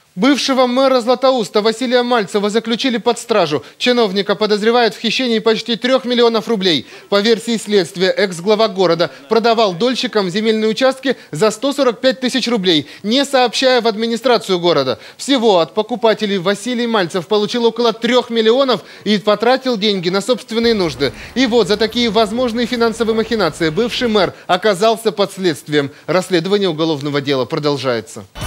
Бывшего мэра Златоуста Василия Мальцева заключили под стражу. Чиновника подозревают в хищении почти 3 миллионов рублей. По версии следствия, экс-глава города продавал дольщикам земельные участки за 145 тысяч рублей, не сообщая в администрацию города. Всего от покупателей Василий Мальцев получил около 3 миллионов и потратил деньги на собственные нужды. И вот за такие возможные финансовые махинации бывший мэр оказался под следствием. Расследование уголовного дела продолжается.